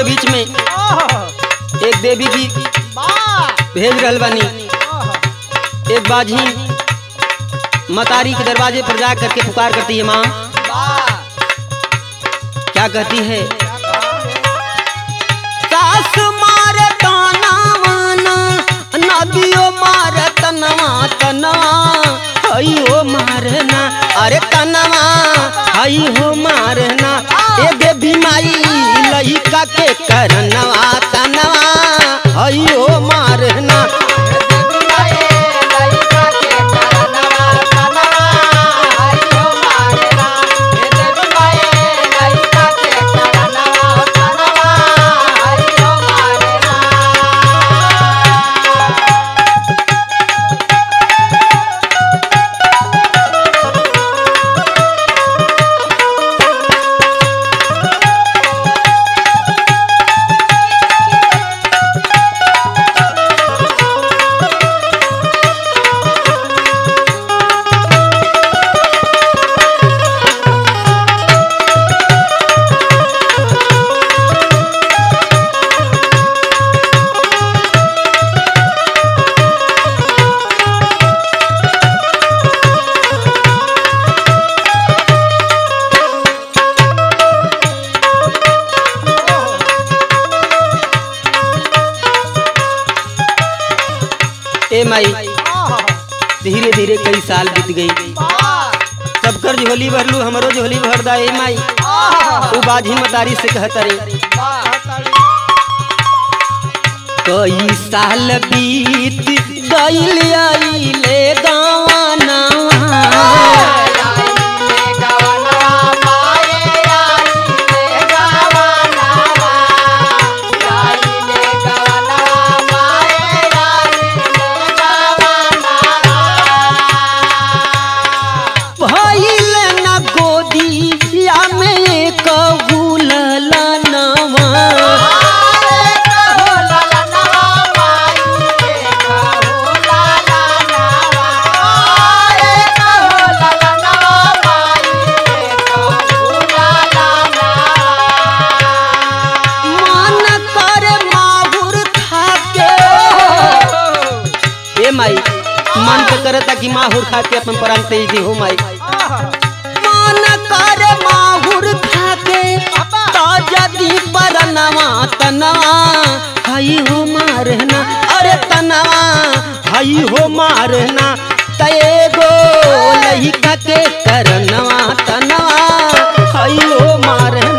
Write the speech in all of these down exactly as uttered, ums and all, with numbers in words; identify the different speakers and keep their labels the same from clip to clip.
Speaker 1: के बीच में एक देवी गीत भेज रहल बानी। एक बाजी मतारी के दरवाजे पर जा करके पुकार करती है माँ। क्या कहती है? सास मारे ताना वाना नदियो मारे तनवा तनवा हई हो मारना। अरे तनवा हई हो मारना। ए देवी माई लइका के करनवा तनवा हई हो मारना। ए माई धीरे धीरे कई साल बीत गई। सबकर झोली भरलू हमरो झोली भर दा। ए माई तू बाजी मतारी से कहता रे कई साल बीत गइल आइले गावाना। मन तो करता कि माहुर खा के अपन प्राण तेज दी हो माई। मन करे माहुर खा के ताजा दी परनवा तनवा हई हो मारना। अरे तनवा हई हो मारना। तये गो लइका के करनवा तनवा हई हो मारना।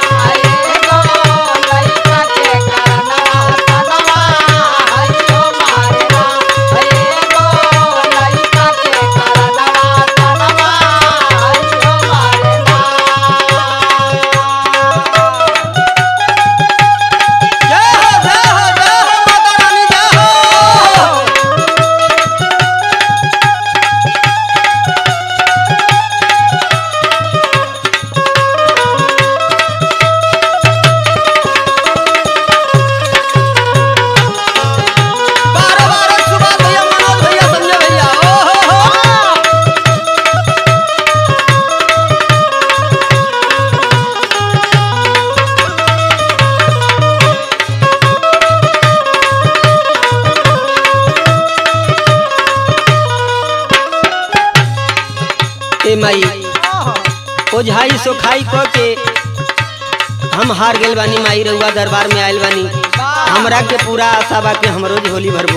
Speaker 1: माई ओझाई सोखाई को के हम हार गेल बानी। माई रउआ दरबार में आयल बानी। हमरा के पूरा आशा बा के हमरो झोली भरबो।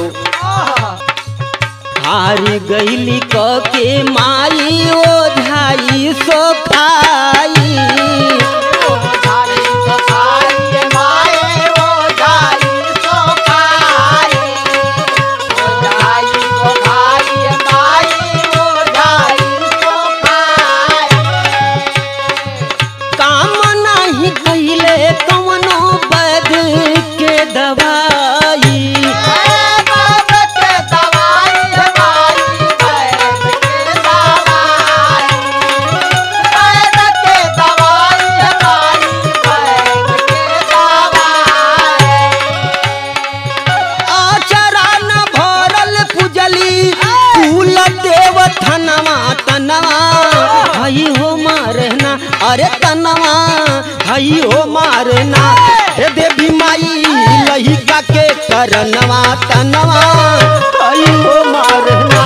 Speaker 1: हार गईली को के माई ओझाई सोखाई।
Speaker 2: दवाई
Speaker 1: करनवा तनवा आई हो मारना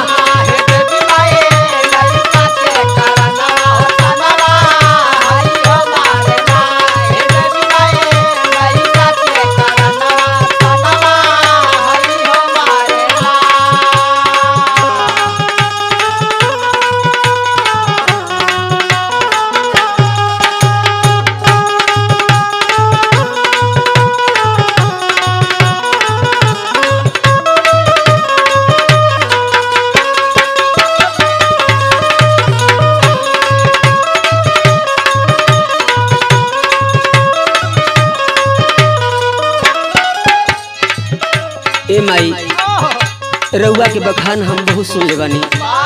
Speaker 1: माई रउआ के बखान हम बहुत सुन ले बानी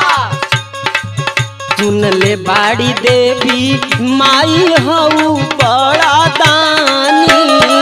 Speaker 1: सुन ले बाड़ी देवी माई हऊ बड़ा दानी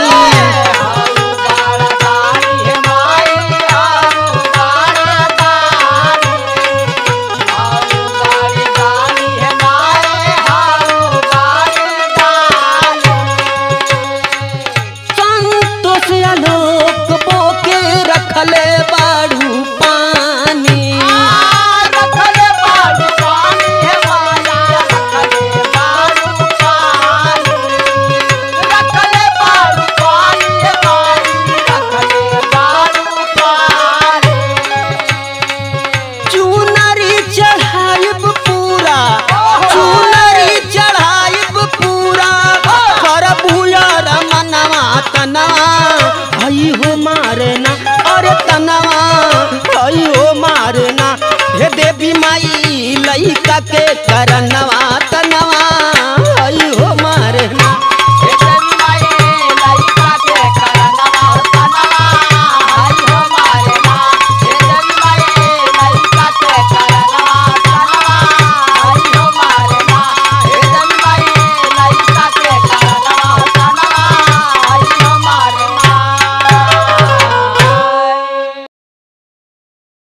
Speaker 1: आई हो मारना अरे तनवा आई हो मारना हे देवी माई लइका के करनवा